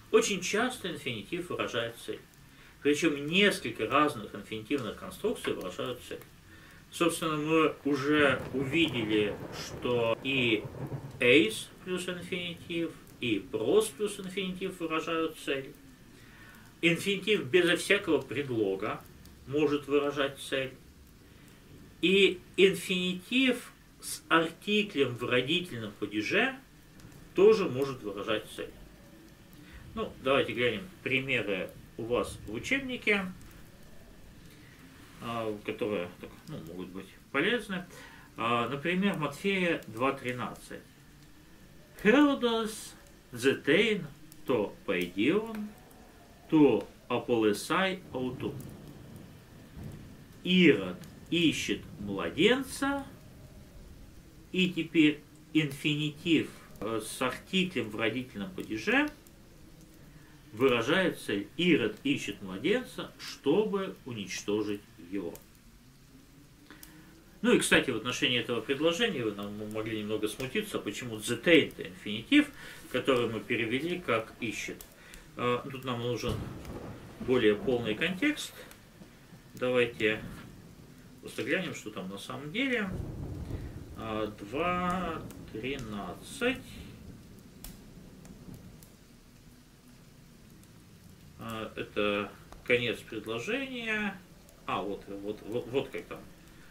Очень часто инфинитив выражает цель. Причем несколько разных инфинитивных конструкций выражают цель. Собственно, мы уже увидели, что и ace плюс инфинитив, и pros плюс инфинитив выражают цель. Инфинитив безо всякого предлога может выражать цель. И инфинитив с артиклем в родительном падеже тоже может выражать цель. Ну, давайте глянем примеры у вас в учебнике, которые могут быть полезны. Например, Матфея 2.13. Herodes zetein to paidion, to apolesai autu. Ирод ищет младенца, и теперь инфинитив с артиклем в родительном падеже выражает цель. Ирод ищет младенца, чтобы уничтожить его. Ну и, кстати, в отношении этого предложения вы могли немного смутиться, почему zetein это инфинитив, который мы перевели как ищет. Тут нам нужен более полный контекст. Давайте просто глянем, что там на самом деле. 2.13. Это конец предложения. Вот как там.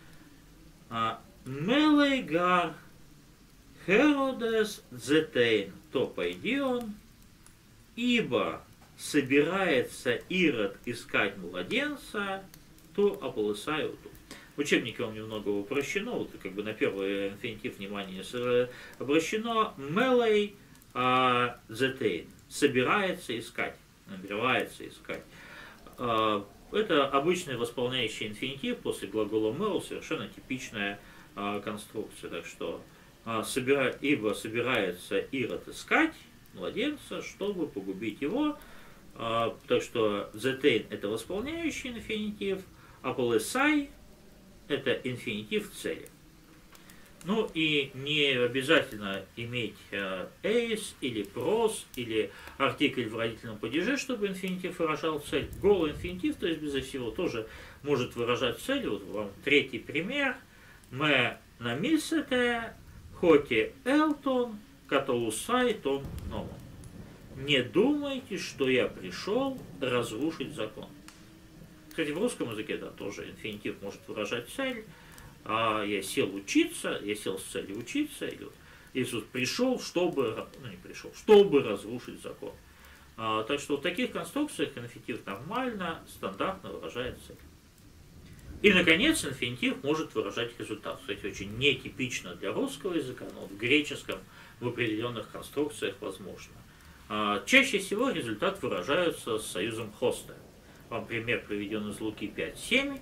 Мелейгар Херодес зетейн то пойдион, ибо собирается Ирод искать младенца, то аполысаюту. В учебнике вам немного упрощено, вот как бы на первый инфинитив внимание обращено. Мелей зетейн собирается искать, намеревается искать. Это обычный восполняющий инфинитив после глагола mel, совершенно типичная конструкция. Так что ибо собирается Ирод искать младенца, чтобы погубить его. Так что zetein это восполняющий инфинитив, а polesai это инфинитив цели. Ну и не обязательно иметь ace или pros или артикль в родительном падеже, чтобы инфинитив выражал цель. Голый инфинитив, то есть безо всего, тоже может выражать цель. Вот вам третий пример. Me намисете хоти элтон каталусай тон номом. Не думайте, что я пришел разрушить закон. Кстати, в русском языке тоже инфинитив может выражать цель. Я сел учиться, я сел с целью учиться. Или вот Иисус пришел, чтобы разрушить закон. Так что в таких конструкциях инфинитив нормально, стандартно выражает цель. И, наконец, инфинитив может выражать результат. Кстати, очень нетипично для русского языка, но в греческом в определенных конструкциях возможно. Чаще всего результат выражается с союзом хоста. Вам пример приведен из Луки 5.7.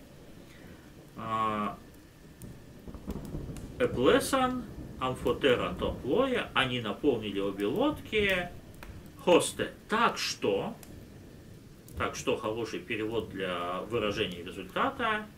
Эплесан, амфотера топлоя, они наполнили обе лодки, хосте, так что хороший перевод для выражения результата,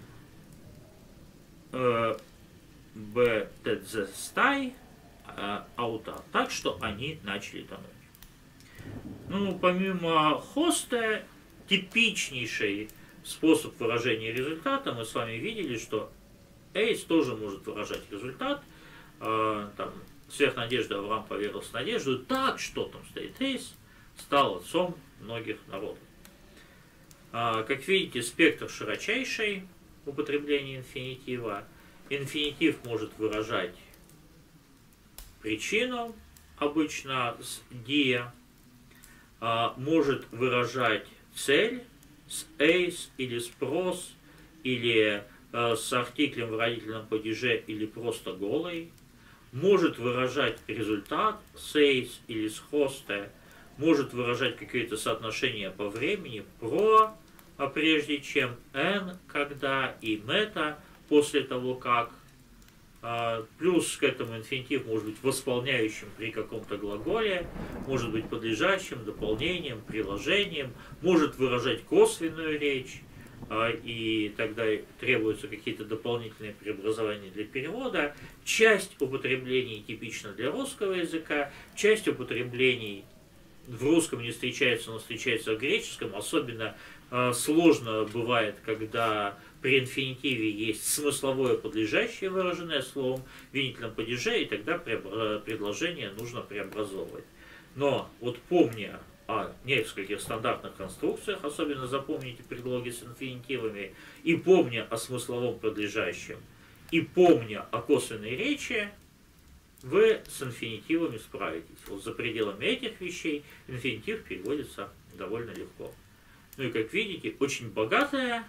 бтдзестай, аута, так что они начали тонуть. Ну, помимо хосте, типичнейший способ выражения результата, мы с вами видели, что ace тоже может выражать результат. Там, сверх надежды Авраам поверился в надежду. Так, что там стоит ace, стал отцом многих народов. Как видите, спектр широчайший употребления инфинитива. Инфинитив может выражать причину, обычно с dia, может выражать цель с ace или с pros, или с артиклем в родительном падеже или просто голый, может выражать результат с ace или с hoste, может выражать какие-то соотношения по времени, про, прежде чем, n, когда, и meta, после того как. Плюс к этому инфинитив может быть восполняющим при каком-то глаголе, может быть подлежащим, дополнением, приложением, может выражать косвенную речь, и тогда требуются какие-то дополнительные преобразования для перевода. Часть употреблений типична для русского языка, часть употреблений в русском не встречается, но встречается в греческом. Особенно сложно бывает, когда при инфинитиве есть смысловое подлежащее, выраженное словом, винительном падеже, и тогда предложение нужно преобразовывать. Но вот помня о нескольких стандартных конструкциях, особенно запомните предлоги с инфинитивами, и помня о смысловом подлежащем, и помня о косвенной речи, вы с инфинитивами справитесь. Вот за пределами этих вещей инфинитив переводится довольно легко. Ну и как видите, очень богатая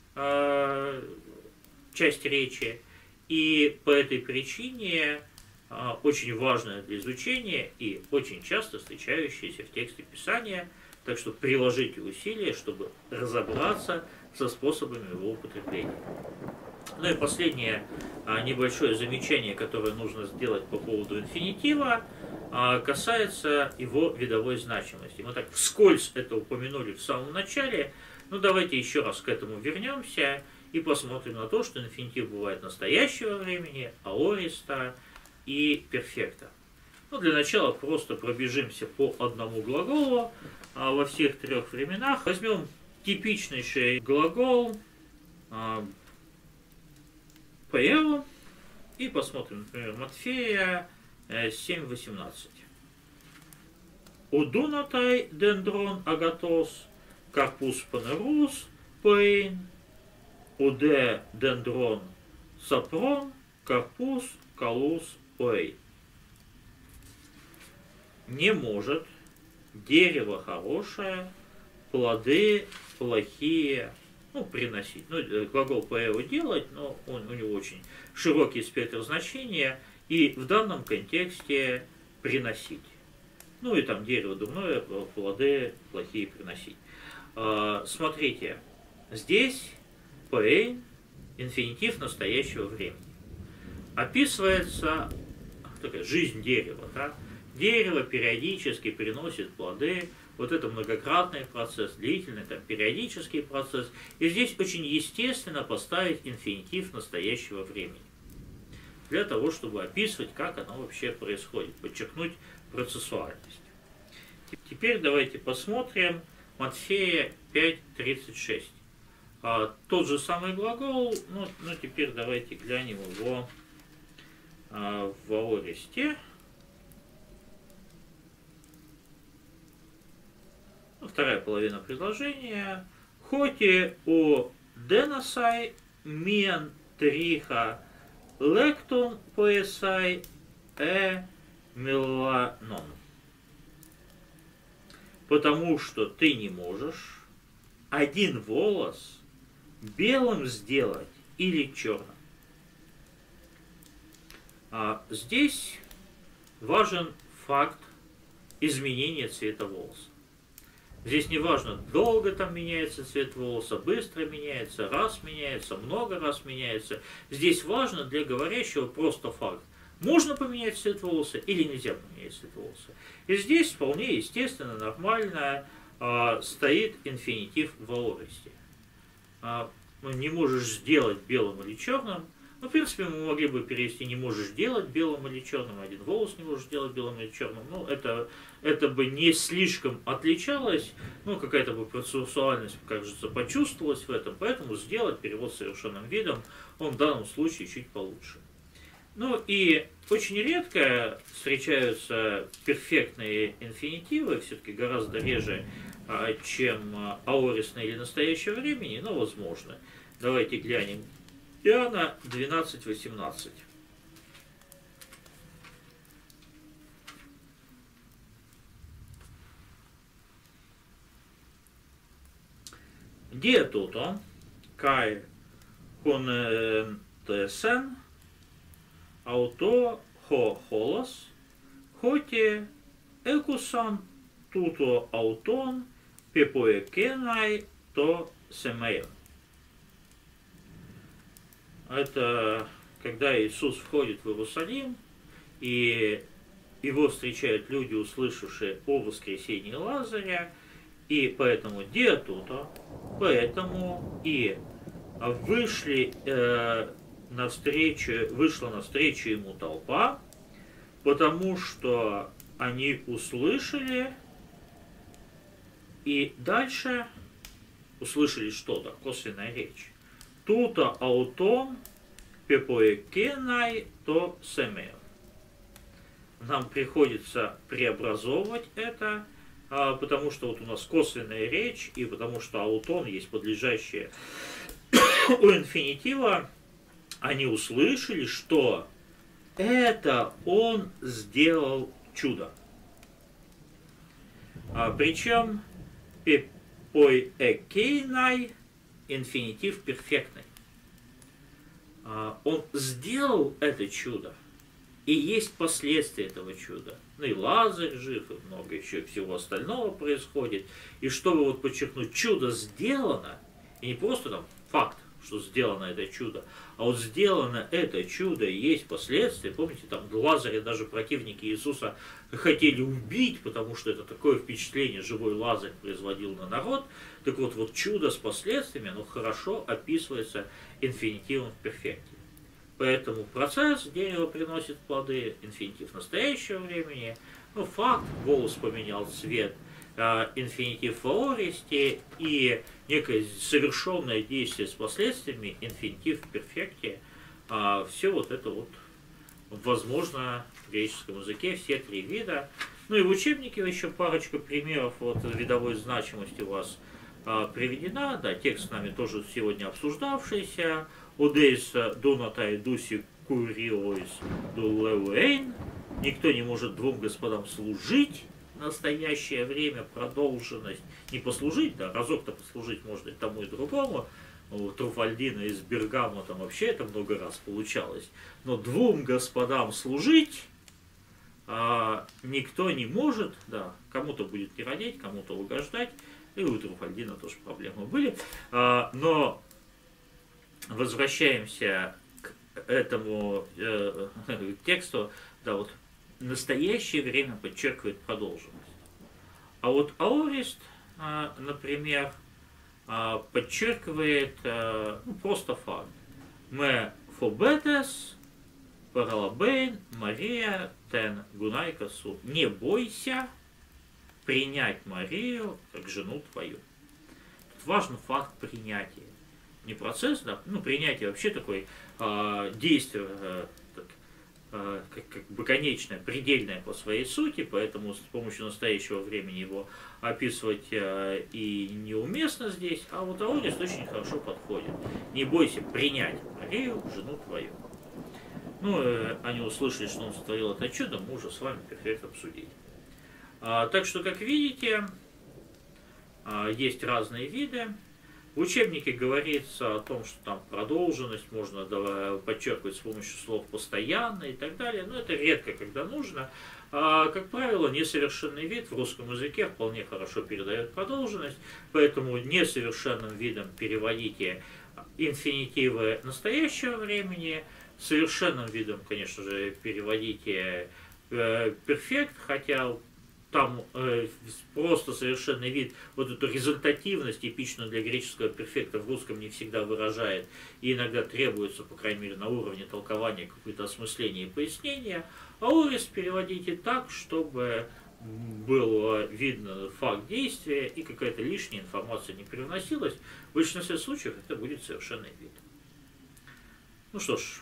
часть речи, и по этой причине очень важная для изучения и очень часто встречающаяся в тексте Писания, так что приложите усилия, чтобы разобраться со способами его употребления. Ну и последнее небольшое замечание, которое нужно сделать по поводу инфинитива, касается его видовой значимости. Мы так вскользь это упомянули в самом начале, но давайте еще раз к этому вернемся и посмотрим на то, что инфинитив бывает настоящего времени, аориста и перфекта. Ну, для начала просто пробежимся по одному глаголу во всех трех временах. Возьмем типичнейший глагол «поэо» и посмотрим, например, Матфея 7:18. «Удунатай дендрон агатос, карпус панерус пейн, уде дендрон сапрон, карпус калус пейн». Не может дерево хорошее, плоды плохие, приносить. Глагол «поэо» делать, но у него очень широкий спектр значения, и в данном контексте приносить. И там дерево дурное, плоды плохие приносить. Смотрите, здесь «поэйн» инфинитив настоящего времени. Описывается такая жизнь дерева. Да? Дерево периодически приносит плоды. Вот это многократный процесс, длительный, там, периодический процесс. И здесь очень естественно поставить инфинитив настоящего времени. Для того, чтобы описывать, как оно вообще происходит, подчеркнуть процессуальность. Теперь давайте посмотрим Матфея 5:36. Тот же самый глагол, но теперь давайте глянем его в аористе. Вторая половина предложения. Хоти о денасай мен триха лектон поэсай меланон. Потому что ты не можешь один волос белым сделать или черным. Здесь важен факт изменения цвета волоса. Здесь не важно, долго там меняется цвет волоса, быстро меняется, раз меняется, много раз меняется. Здесь важно для говорящего просто факт. Можно поменять цвет волоса или нельзя поменять цвет волоса. И здесь вполне естественно, нормально стоит инфинитив в аористе. Не можешь сделать белым или черным. В принципе, мы могли бы перевести «не можешь делать белым или черным», один волос не можешь делать белым или черным. Это бы не слишком отличалось, какая-то бы процессуальность, кажется, почувствовалась в этом, поэтому сделать перевод совершенным видом, он в данном случае чуть получше. И очень редко встречаются перфектные инфинитивы, все-таки гораздо реже, чем аористные или настоящего времени, но возможно. Давайте глянем. Иоанна 12:18. Ди туто, кай контесен, ауто хо холос, хоти экусан туто аутон, пепоекенай то семеем. Это когда Иисус входит в Иерусалим, и его встречают люди, услышавшие о воскресении Лазаря, и поэтому диатуто, поэтому и вышла навстречу ему толпа, потому что они услышали И дальше услышали что-то, косвенная речь. Тута аутом пепоекенай то семео. Нам приходится преобразовывать это, потому что вот у нас косвенная речь, и потому что аутон есть подлежащее у инфинитива. Они услышали, что это он сделал чудо. Причем пепоекенай инфинитив перфектный. Он сделал это чудо. И есть последствия этого чуда. Ну и Лазарь жив, и много еще всего остального происходит. И чтобы вот подчеркнуть, чудо сделано, и не просто там факт, что сделано это чудо, а вот сделано это чудо, и есть последствия. Помните, там Лазаря даже противники Иисуса хотели убить, потому что это такое впечатление живой Лазарь производил на народ. Так вот, вот чудо с последствиями, оно хорошо описывается инфинитивом в перфекте. Поэтому процесс, дерево приносит плоды, инфинитив настоящего времени, ну, факт, голос поменял цвет, инфинитив в аористе и некое совершенное действие с последствиями, инфинитив в перфекте, все вот это вот возможно в греческом языке, все три вида. Ну и в учебнике еще парочка примеров вот видовой значимости у вас приведена, да, текст с нами тоже сегодня обсуждавшийся. Одейс донатай дуси куриоис дулеуэйн. Никто не может двум господам служить в настоящее время, продолженность. Не послужить, да, разок-то послужить можно и тому, и другому. У Труфальдина из Бергамо там вообще это много раз получалось. Но двум господам служить никто не может, да, кому-то будет не родить, кому-то угождать. И у Труфальдина тоже проблемы были. Но возвращаемся к этому тексту, да, вот настоящее время подчеркивает продолженность. А вот аорист, например, подчеркивает просто факт. Мы фобетес паралабейн Мария тен гунайкасу. Не бойся принять Марию как жену твою. Тут важен факт принятия. Не процесс, да, ну, принятие вообще такое действие, как бы конечное, предельное по своей сути, поэтому с помощью настоящего времени его описывать и неуместно здесь, а вот аорист очень хорошо подходит. Не бойся принять Марию, жену твою. Ну, они услышали, что он сотворил это чудо, мы уже с вами перфектно обсудили. Так что, как видите, есть разные виды. В учебнике говорится о том, что там продолженность можно подчеркивать с помощью слов постоянно и так далее, но это редко, когда нужно. Как правило, несовершенный вид в русском языке вполне хорошо передает продолженность, поэтому несовершенным видом переводите инфинитивы настоящего времени, совершенным видом, конечно же, переводите перфект, хотя там просто совершенный вид, вот эту результативность, типичную для греческого перфекта, в русском не всегда выражает, и иногда требуется, по крайней мере, на уровне толкования какое-то осмысление и пояснение. Аорист переводите так, чтобы было видно факт действия, и какая-то лишняя информация не привносилась. В большинстве случаев это будет совершенный вид. Ну что ж,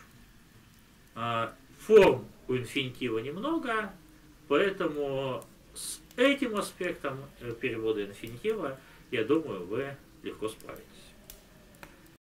форм у инфинитива немного, поэтому с этим аспектом перевода инфинитива, я думаю, вы легко справитесь.